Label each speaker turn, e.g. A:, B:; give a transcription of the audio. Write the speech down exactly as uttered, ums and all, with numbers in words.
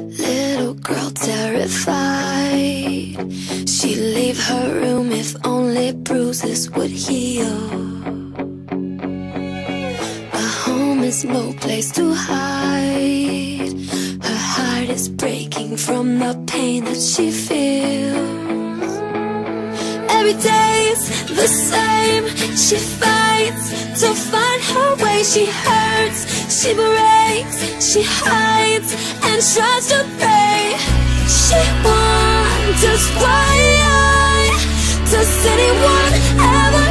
A: Little girl terrified, she'd leave her room if only bruises would heal. A home is no place to hide, her heart is breaking from the pain that she feels. Every day's the same, she fights to find her way. She hurts, she breaks, she hides and tries to pray. She wonders why, does anyone ever